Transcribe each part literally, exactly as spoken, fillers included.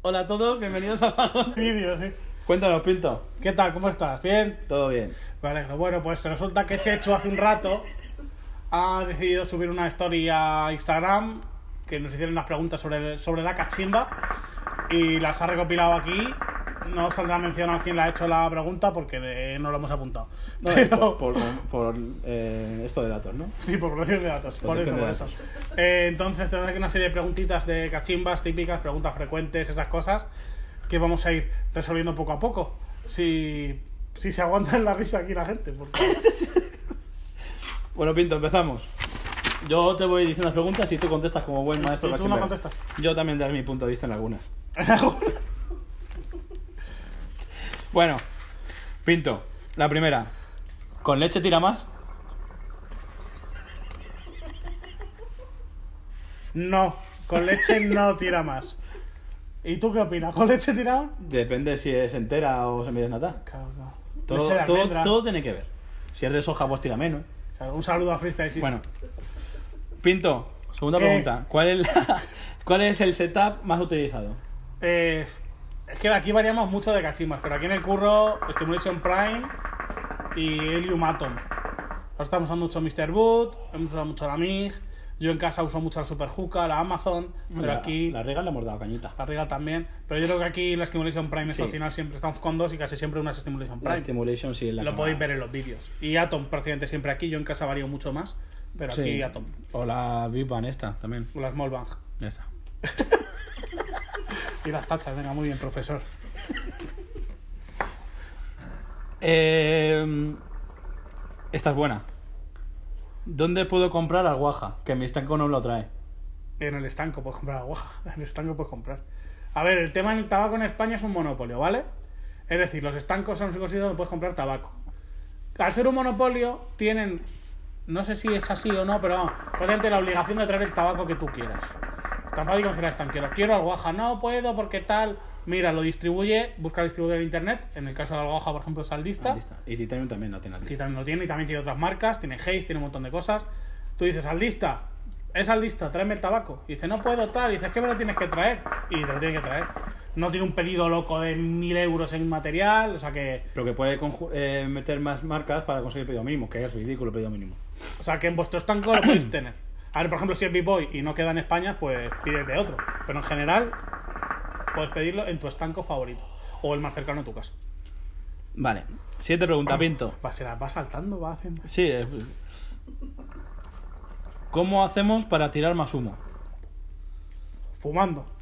Hola a todos, bienvenidos a Vagón Vídeo, sí. Cuéntanos, Pinto. ¿Qué tal? ¿Cómo estás? ¿Bien? Todo bien. Me alegro. Bueno, pues resulta que Chechu hace un rato ha decidido subir una story a Instagram que nos hicieron unas preguntas sobre, sobre la cachimba y las ha recopilado aquí. No saldrá mencionado quién le ha hecho la pregunta porque eh, no lo hemos apuntado. No, Pero... por, por, por eh, esto de datos, ¿no? Sí, por protección de datos, por eso, de por datos. eso. Eh, entonces tenemos aquí una serie de preguntitas de cachimbas típicas, preguntas frecuentes, esas cosas que vamos a ir resolviendo poco a poco. Si, si se aguanta la risa aquí la gente. Porque... Bueno, Pinto, empezamos. Yo te voy diciendo las preguntas y tú contestas como buen maestro. ¿Y tú no contestas? Yo también daré mi punto de vista en algunas. Bueno, Pinto, la primera. ¿Con leche tira más? No, con leche no tira más. ¿Y tú qué opinas? ¿Con leche tira más? Depende si es entera o semidesnatada. Claro, claro. Todo, Leche de todo, almendra. todo tiene que ver. Si es de soja, pues tira menos. Claro, un saludo a Freestyle Sisi. Bueno, Pinto, segunda ¿Qué? pregunta. ¿Cuál es, la- ¿Cuál es el setup más utilizado? Eh, es que aquí variamos mucho de cachimbas, pero aquí en el curro Stimulation Prime y Helium Atom. Ahora estamos usando mucho mister Boot, hemos usado mucho la M I G, yo en casa uso mucho la Super Hookah, la Amazon, pero la, aquí La Regal le hemos dado cañita. la Riga también. Pero yo creo que aquí la Stimulation Prime es Sí. al final siempre estamos con dos y casi siempre una es Stimulation La Prime. Stimulation sí es la Lo que podéis más- ver en los vídeos. Y Atom prácticamente siempre aquí, yo en casa varío mucho más, pero aquí Sí. Atom. O la Big Bang esta también. O la Small Bang. Esa. Y las tachas, venga, muy bien, profesor. Eh, esta es buena. ¿Dónde puedo comprar alguaja? Que mi estanco no me lo trae. En el estanco puedes comprar agua. En el estanco puedes comprar. A ver, el tema en el tabaco en España es un monopolio, ¿vale? Es decir, los estancos son los únicos sitios donde puedes comprar tabaco. Al ser un monopolio, tienen, no sé si es así o no, pero vamos, prácticamente la obligación de traer el tabaco que tú quieras. Tan fácil como decir al estanquero, quiero alguaja, no puedo porque tal. Mira, lo distribuye, busca el distribuidor en internet. En el caso de alguaja, por ejemplo, es Aldista. Aldista. Y Titanium también lo tiene Y Aldista. también lo tiene, y también tiene otras marcas, tiene Haze, tiene un montón de cosas. Tú dices, Aldista, es Aldista, tráeme el tabaco. Y dice, no puedo tal, y dices, es que me lo tienes que traer. Y te lo tiene que traer. No tiene un pedido loco de mil euros en material, o sea que. Pero que puede conju- eh, meter más marcas para conseguir el pedido mínimo, que es ridículo el pedido mínimo. O sea que en vuestro estanco lo podéis tener. A ver, por ejemplo, si es B-Boy y no queda en España, pues pídete otro. Pero en general, puedes pedirlo en tu estanco favorito. O el más cercano a tu casa. Vale. Siguiente pregunta, Pinto. Va, se las va saltando, va haciendo. Sí. eh, ¿Cómo hacemos para tirar más humo? Fumando.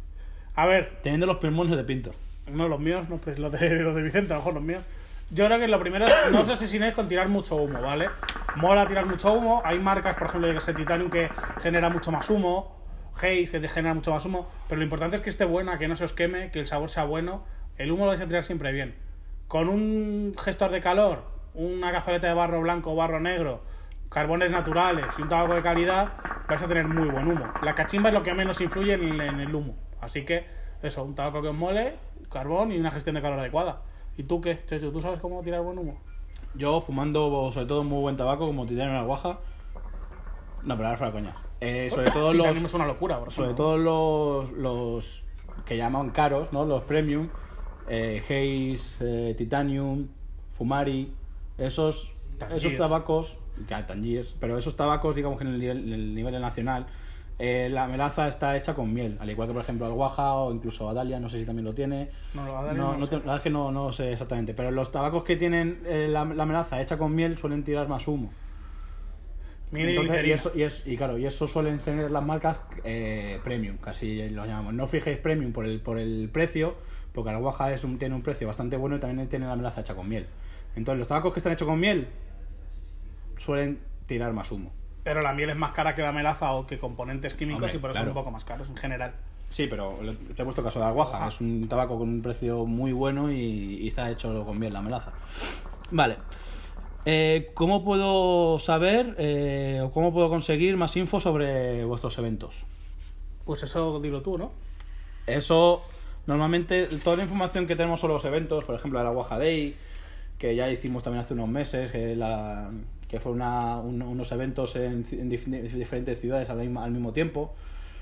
A ver, Teniendo los pulmones de Pinto. no los míos, no, pues los de, los de Vicente, a lo mejor los míos. Yo creo que lo primero es no os asesinéis con tirar mucho humo, ¿vale? Mola tirar mucho humo. Hay marcas, por ejemplo, que es Titanium, que genera mucho más humo. Haze, que te genera mucho más humo. Pero lo importante es que esté buena, que no se os queme, que el sabor sea bueno. El humo lo vais a tirar siempre bien. Con un gestor de calor, una cazoleta de barro blanco o barro negro, carbones naturales y un tabaco de calidad, vais a tener muy buen humo. La cachimba es lo que menos influye en, en el humo. Así que, eso, un tabaco que os mole, carbón y una gestión de calor adecuada. ¿Y tú qué, Chechu? ¿Tú sabes cómo tirar buen humo? Yo fumando sobre todo muy buen tabaco como Titanium en alguaja. No, pero ahora fuera coña. Eh, sobre todo Titanium los es una locura, por sobre ejemplo. todo los, los que llaman caros, ¿no? Los premium, eh, Haze, eh, Titanium, Fumari, esos Tangiers. esos tabacos, ya Tangiers, pero esos tabacos digamos que en el nivel, en el nivel nacional eh, la melaza está hecha con miel, al igual que por ejemplo Alguaja o incluso Adalia, no sé si también lo tiene. No, lo Adalia No, no no sé. te- la verdad es que no, no sé exactamente, pero los tabacos que tienen eh, la, la melaza hecha con miel suelen tirar más humo. Miel y Entonces, y, glicerina. eso, y, es, y claro, y eso suelen ser las marcas eh, premium, casi lo llamamos. No fijéis premium por el, por el precio, porque la guaja es un, tiene un precio bastante bueno y también tiene la melaza hecha con miel. Entonces, los tabacos que están hechos con miel suelen tirar más humo. Pero la miel es más cara que la melaza o que componentes químicos. Hombre, Y por eso claro. son un poco más caros en general. Sí, pero le- te he puesto caso de la guaja. Ajá. Es un tabaco con un precio muy bueno y, y está hecho con miel la melaza. Vale. Eh, ¿Cómo puedo saber eh, o cómo puedo conseguir más info sobre vuestros eventos? Pues eso dilo tú, ¿no? Eso, normalmente, toda la información que tenemos sobre los eventos, por ejemplo, la Guaja Day, que ya hicimos también hace unos meses, que, la, que fue una, un- unos eventos en, en dif- diferentes ciudades al mismo, al mismo tiempo,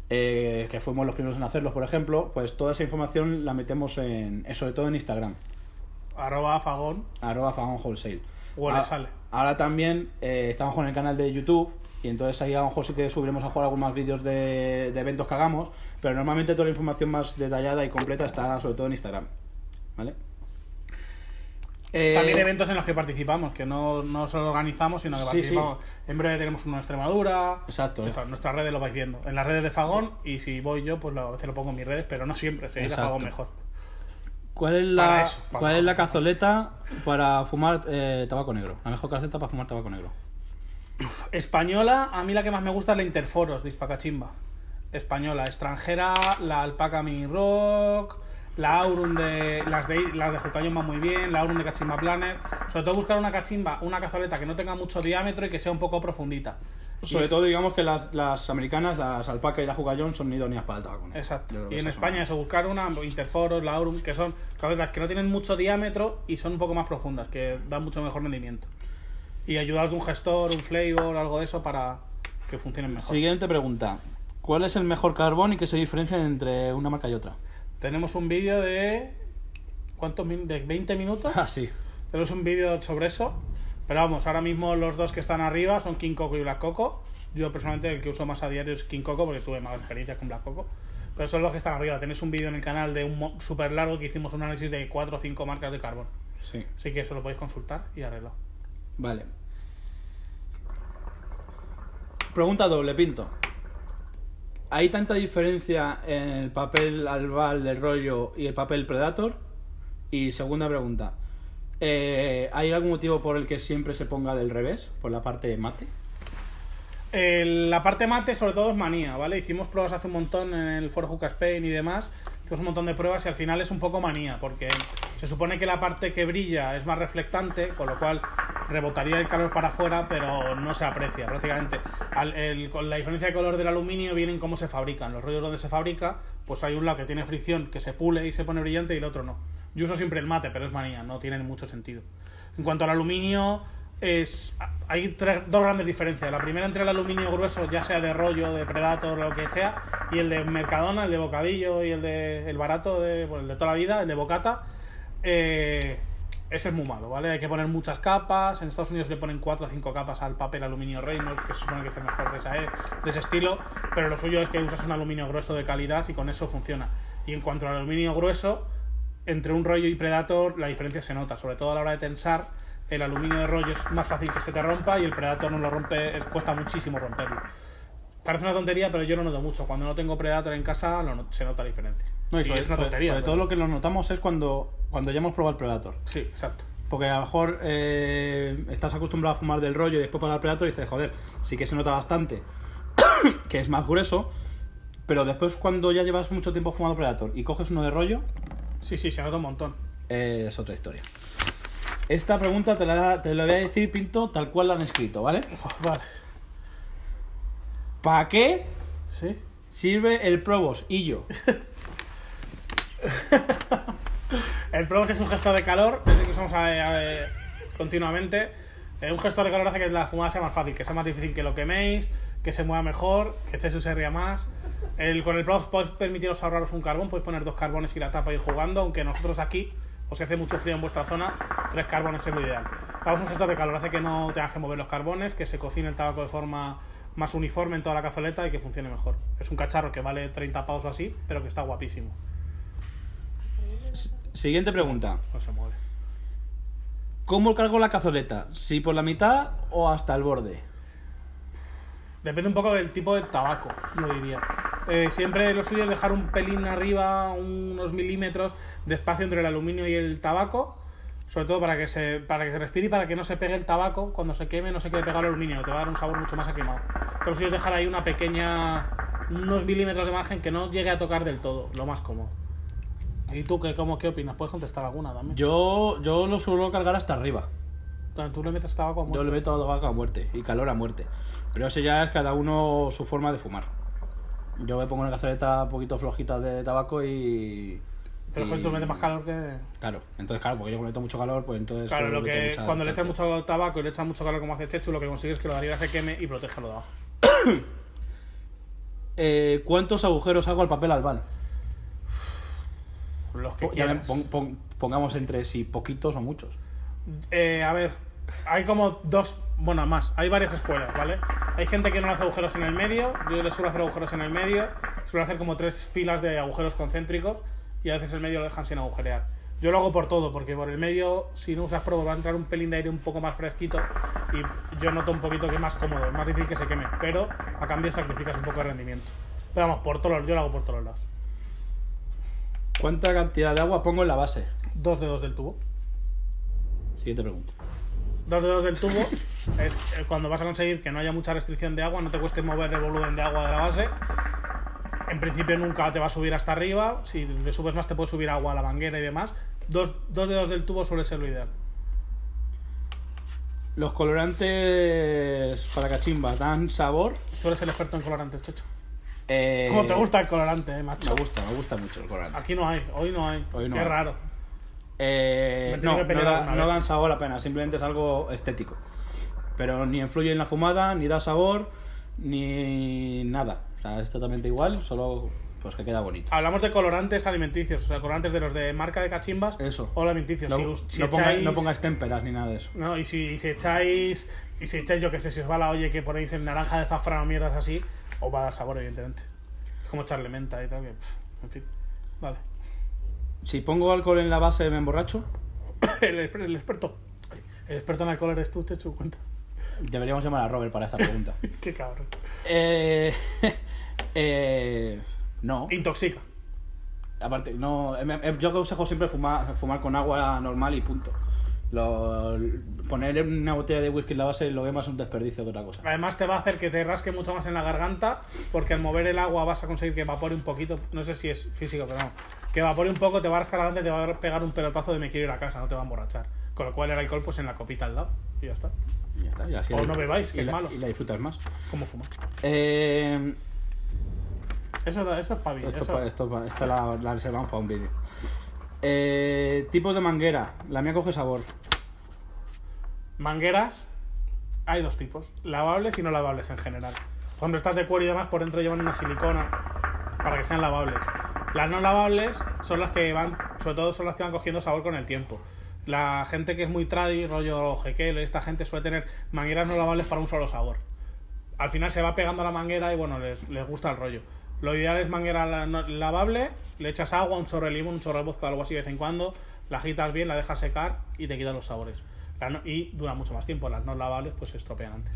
eh, que fuimos los primeros en hacerlos, por ejemplo, pues toda esa información la metemos en, sobre todo en Instagram. Arroba Fagón. Arroba Fagón Wholesale. O le sale. Ahora también eh, estamos con el canal de YouTube y entonces ahí a lo mejor sí que subiremos a jugar algunos más vídeos de, de eventos que hagamos, pero normalmente toda la información más detallada y completa está sobre todo en Instagram, ¿vale? Eh, También eventos en los que participamos, que no, no solo organizamos, sino que sí, participamos. Sí. En breve tenemos uno en Extremadura. Exacto. Eso, en nuestras redes lo vais viendo. En las redes de Fagón, y si voy yo, pues lo, a veces lo pongo en mis redes, pero no siempre, seguir a Fagón mejor. ¿Cuál es la, Para eso, para ¿cuál es la cazoleta para fumar eh, tabaco negro? La mejor cazoleta para fumar tabaco negro. Española, a mí la que más me gusta es la Interforos de Ispacachimba. Española, extranjera, la Alpaca Mini Rock, la Aurum de. Las de las de Jucayón van muy bien, la Aurum de Cachimba Planet. Sobre todo buscar una cachimba, una cazoleta que no tenga mucho diámetro y que sea un poco profundita. Sobre y todo, digamos que las, las americanas, las Alpaca y la Jucayón, son idóneas para el tabaco negro. Exacto. Y en España, eso, buscar una Interforos, la Aurum, que son cazoleta que no tienen mucho diámetro y son un poco más profundas, que dan mucho mejor rendimiento. Y ayudar de un gestor, un flavor, algo de eso para que funcionen mejor. Siguiente pregunta. ¿Cuál es el mejor carbón y qué se diferencia entre una marca y otra? Tenemos un vídeo de... ¿Cuántos minutos? ¿De veinte minutos? Ah, sí. Tenemos un vídeo sobre eso. Pero vamos, ahora mismo los dos que están arriba son King Coco y Black Coco. Yo personalmente el que uso más a diario es King Coco porque tuve más experiencia con Black Coco. Pero son los que están arriba. Tenéis un vídeo en el canal de un súper largo que hicimos un análisis de cuatro o cinco marcas de carbón. Sí. Así que eso lo podéis consultar y arreglar. Vale. Pregunta doble, Pinto. ¿Hay tanta diferencia en el papel albal del rollo y el papel Predator? Y segunda pregunta. Eh, ¿Hay algún motivo por el que siempre se ponga del revés? ¿Por la parte mate? Eh, la parte mate sobre todo es manía, ¿vale? Hicimos pruebas hace un montón en el foro Hookah Spain y demás. Hicimos un montón de pruebas y al final es un poco manía, porque se supone que la parte que brilla es más reflectante, con lo cual rebotaría el calor para afuera, pero no se aprecia prácticamente. Al, el, con la diferencia de color del aluminio viene en cómo se fabrican. Los rollos donde se fabrica, pues hay un lado que tiene fricción, que se pule y se pone brillante, y el otro no. Yo uso siempre el mate, pero es manía, no tiene mucho sentido. En cuanto al aluminio, es hay tres, dos grandes diferencias. La primera entre el aluminio grueso, ya sea de rollo, de Predator, lo que sea, y el de Mercadona, el de bocadillo y el de el barato, de, bueno, el de toda la vida, el de bocata, eh, ese es muy malo, ¿vale? Hay que poner muchas capas. En Estados Unidos le ponen cuatro o cinco capas al papel aluminio Reynolds, que se supone que es el mejor de, esa, de ese estilo, pero lo suyo es que usas un aluminio grueso de calidad y con eso funciona. Y en cuanto al aluminio grueso, entre un rollo y Predator la diferencia se nota, sobre todo a la hora de tensar. El aluminio de rollo es más fácil que se te rompa y el Predator no lo rompe, es, cuesta muchísimo romperlo. Parece una tontería, pero yo lo noto mucho. Cuando no tengo Predator en casa lo not- se nota la diferencia. No, y sobre, y es una tontería. sobre pero... todo lo que lo notamos es cuando, cuando ya hemos probado el Predator. Sí, exacto. Porque a lo mejor eh, estás acostumbrado a fumar del rollo y después para el Predator y dices, joder, sí que se nota bastante que es más grueso, pero después cuando ya llevas mucho tiempo fumando Predator y coges uno de rollo... Sí, sí, se nota un montón. Eh, es otra historia. Esta pregunta te la, te la voy a decir, Pinto, tal cual la han escrito, ¿vale? Oh, vale. ¿Para qué ¿Sí? sirve el Probos y yo? El Probos es un gestor de calor, es el que usamos a, a, a, continuamente. Eh, un gestor de calor hace que la fumada sea más fácil, que sea más difícil que lo queméis, que se mueva mejor, que echéis su serría más. El, con el Probos podéis permitiros ahorraros un carbón, podéis poner dos carbones y la tapa y ir jugando, aunque nosotros aquí, o si hace mucho frío en vuestra zona, tres carbones es lo ideal. Vamos, un gestor de calor hace que no tengas que mover los carbones, que se cocine el tabaco de forma más uniforme en toda la cazoleta y que funcione mejor. Es un cacharro que vale treinta pavos o así, pero que está guapísimo. Siguiente pregunta. No se mueve. ¿Cómo cargo la cazoleta? ¿Si por la mitad o hasta el borde? Depende un poco del tipo de tabaco, yo diría. Eh, siempre lo suyo es dejar un pelín arriba, unos milímetros de espacio entre el aluminio y el tabaco, sobre todo para que se para que se respire y para que no se pegue el tabaco cuando se queme, no se quede pegado al aluminio, te va a dar un sabor mucho más a quemado. Entonces lo suyo es dejar ahí una pequeña, unos milímetros de margen que no llegue a tocar del todo, lo más cómodo. ¿Y tú qué, cómo, qué opinas? ¿Puedes contestar alguna también? Yo, yo lo suelo cargar hasta arriba. Tú le metes tabaco a muerte. Yo le meto tabaco a muerte y calor a muerte. Pero eso ya es cada uno su forma de fumar. Yo me pongo una cazoleta un poquito flojita de tabaco y... Pero y... es que tú metes más calor que... Claro, entonces claro, porque yo meto mucho calor, pues entonces... Claro, lo meto que mucha cuando le echas distancia. mucho tabaco y le echas mucho calor como hace Chechu, lo que consigues es que lo de arriba se queme y proteja lo de abajo. Eh, ¿Cuántos agujeros hago al papel albal? Los que Ya quieras. pon- pon- pongamos entre si poquitos o muchos. Eh, a ver, hay como dos, bueno, más, hay varias escuelas, ¿vale? Hay gente que no le hace agujeros en el medio, yo le suelo hacer agujeros en el medio, suelo hacer como tres filas de agujeros concéntricos y a veces el medio lo dejan sin agujerear. Yo lo hago por todo, porque por el medio, si no usas probo, va a entrar un pelín de aire un poco más fresquito y yo noto un poquito que es más cómodo, es más difícil que se queme, pero a cambio sacrificas un poco de rendimiento. Pero vamos, por todos, yo lo hago por todos lados. ¿Cuánta cantidad de agua pongo en la base? Dos dedos del tubo. Siguiente pregunta. Dos dedos del tubo es eh, cuando vas a conseguir que no haya mucha restricción de agua, no te cueste mover el volumen de agua de la base. En principio nunca te va a subir hasta arriba, si le subes más te puede subir agua a la manguera y demás. Dos, dos dedos del tubo suele ser lo ideal. ¿Los colorantes para cachimbas dan sabor? Tú eres el experto en colorantes, Checho. Eh, ¿Cómo te gusta el colorante, eh, macho? Me gusta, me gusta mucho el colorante. Aquí no hay, hoy no hay. Hoy no Qué hay. raro. Eh, Me tengo no, que pelear no, da- alguna no vez. dan sabor apenas, simplemente es algo estético. Pero ni influye en la fumada, ni da sabor, ni nada. O sea, es totalmente igual, solo pues que queda bonito. Hablamos de colorantes alimenticios, o sea, colorantes de los de marca de cachimbas Eso. o alimenticios. No, si, us- si no ponga- echáis- no pongáis témperas ni nada de eso. No, y si, y si echáis, y si echáis, yo que sé, si os va la olla que ponéis en naranja de azafrán o mierdas así, os va a dar sabor, evidentemente. Es como echarle menta y tal, que, pff, en fin. Vale. Si pongo alcohol en la base, ¿me emborracho? El, exper- el experto. El experto en alcohol eres tú, te echo cuenta. Deberíamos llamar a Robert para esta pregunta. Qué cabrón. eh, eh, no. Intoxica. Aparte, no. eh, eh, Yo aconsejo siempre fumar, fumar con agua normal y punto. Lo, poner una botella de whisky en la base lo veo más un desperdicio que otra cosa. Además te va a hacer que te rasque mucho más en la garganta, porque al mover el agua vas a conseguir que evapore un poquito. No sé si es físico, pero no. Que evapore un poco, te va a rascar la garganta y te va a pegar un pelotazo de me quiero ir a casa, no te va a emborrachar. Con lo cual el alcohol pues en la copita al lado y ya está. Y ya está, y así O la- no bebáis, que y es la- malo. Y la disfrutas más. ¿Cómo fumar? Eh, Eso, da- eso es para esto, eso. pa- esto, pa- esta la, la reservamos para un vídeo. Eh, tipos de manguera. La mía coge sabor. Mangueras, hay dos tipos, lavables y no lavables en general. Por ejemplo, estas de cuero y demás por dentro llevan una silicona para que sean lavables. Las no lavables son las que van, sobre todo son las que van cogiendo sabor con el tiempo. La gente que es muy tradi, rollo jequel, esta gente suele tener mangueras no lavables para un solo sabor. Al final se va pegando a la manguera y bueno, les, les gusta el rollo. Lo ideal es manguera la- no- lavable, le echas agua, un chorro de limón, un chorro de vodka, algo así de vez en cuando, la agitas bien, la dejas secar y te quitas los sabores. La no- y dura mucho más tiempo, las no lavables pues se estropean antes.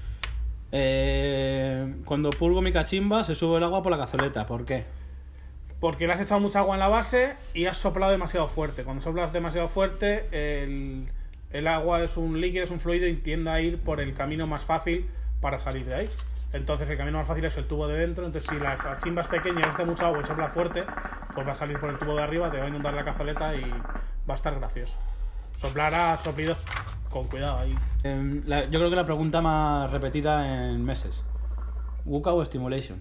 Eh, cuando purgo mi cachimba se sube el agua por la cazoleta. ¿Por qué? Porque le has echado mucha agua en la base y has soplado demasiado fuerte. Cuando soplas demasiado fuerte, el, el agua es un líquido, es un fluido y tiende a ir por el camino más fácil para salir de ahí. Entonces el camino más fácil es el tubo de dentro. Entonces si la cachimba es pequeña y hace mucho agua y sopla fuerte, pues va a salir por el tubo de arriba, te va a inundar la cazoleta y va a estar gracioso. Soplar a soplido con cuidado ahí. Eh, la- yo creo que la pregunta más repetida en meses. ¿Wuka o Stimulation?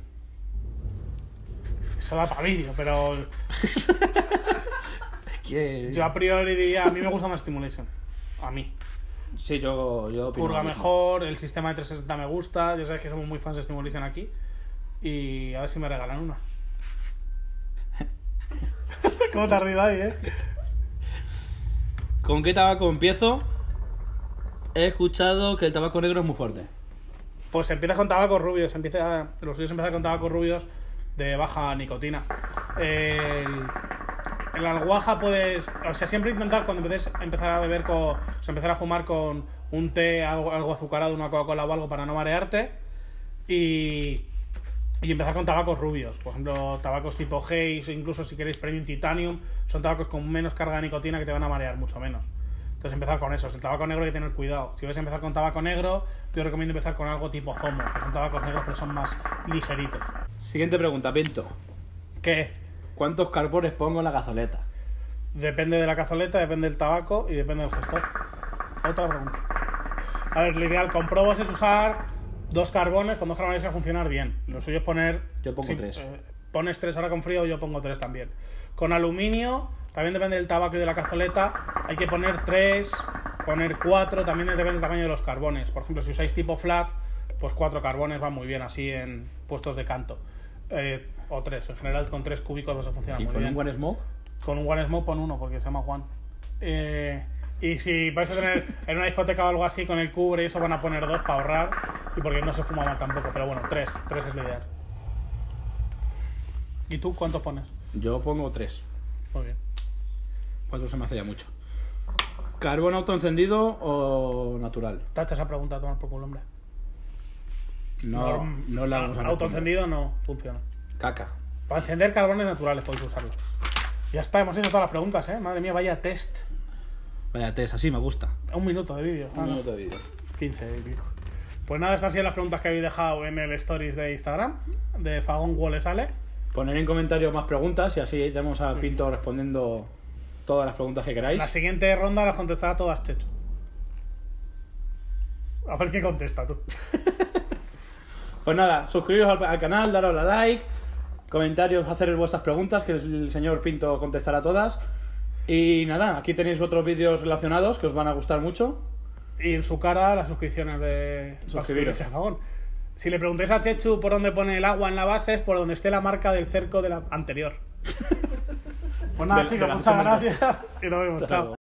Eso da para vídeo, pero Que- yo a priori diría, a mí me gusta más Stimulation. A mí. Sí, yo, yo opino Purga lo mismo. mejor, el sistema de trescientos sesenta me gusta, ya sabes que somos muy fans de Stimulation aquí. Y a ver si me regalan una. ¿Cómo te has reído ahí, eh? ¿Con qué tabaco empiezo? He escuchado que el tabaco negro es muy fuerte. Pues empiezas con tabacos rubios, empieza, los suyos empiezan con tabacos rubios de baja nicotina. El, el alguaja puedes, o sea, siempre intentar cuando empieces a empezar a beber con, o sea, empezar a fumar con un té, algo, algo azucarado, una Coca-Cola o algo para no marearte y, y empezar con tabacos rubios, por ejemplo, tabacos tipo Haze, incluso si queréis Premium Titanium, son tabacos con menos carga de nicotina que te van a marear mucho menos. Entonces empezar con esos. El tabaco negro hay que tener cuidado. Si vais a empezar con tabaco negro, yo recomiendo empezar con algo tipo Zomo, que son tabacos negros pero son más ligeritos. Siguiente pregunta, Pinto. ¿Qué? ¿Cuántos carbones pongo en la cazoleta? Depende de la cazoleta, depende del tabaco y depende del gestor. Otra pregunta. A ver, lo ideal con probos es usar dos carbones, con dos carbones va a funcionar bien. Lo suyo es poner... Yo pongo sí, tres. eh, pones tres ahora con frío, yo pongo tres también. Con aluminio, también depende del tabaco y de la cazoleta, hay que poner tres, poner cuatro, también depende del tamaño de los carbones. Por ejemplo, si usáis tipo flat, pues cuatro carbones van muy bien así en puestos de canto. Eh, o tres, en general con tres cúbicos vas a funcionar ¿Y muy con bien. un One Smoke? Con un One Smoke pon uno, porque se llama Juan. Eh, y si vais a tener en una discoteca o algo así con el cubre y eso, van a poner dos para ahorrar. Y porque no se fuma mal tampoco, pero bueno, tres. Tres es lo ideal. ¿Y tú cuántos pones? Yo pongo tres. Muy bien. Cuatro se me hace ya mucho. ¿Carbón autoencendido o natural? Tacha esa pregunta a tomar por culo, hombre. No, no, no la vamos a responder. Autoencendido no funciona. Caca. Para encender carbones naturales podéis usarlo. Ya está, hemos hecho todas las preguntas, ¿eh? Madre mía, vaya test. Vaya test, así me gusta. Un minuto de vídeo. Un Ah, minuto no. de vídeo. quince y pico. Pues nada, estas han sido las preguntas que habéis dejado en el stories de Instagram, de Fagón Wole Sale. Poner en comentarios más preguntas y así tenemos a Pinto respondiendo todas las preguntas que queráis. La siguiente ronda las contestará todas Chechu. A ver qué contesta tú. Pues nada, suscribiros al, al canal, daros a like, comentarios, hacer vuestras preguntas, que el señor Pinto contestará todas. Y nada, aquí tenéis otros vídeos relacionados que os van a gustar mucho. Y en su cara las suscripciones de Suscribiros. a Fagón. Si le preguntáis a Chechu por dónde pone el agua en la base, es por donde esté la marca del cerco de la anterior. Pues nada, De- chicos, de la muchas zona. gracias y nos vemos. Hasta Chao. luego.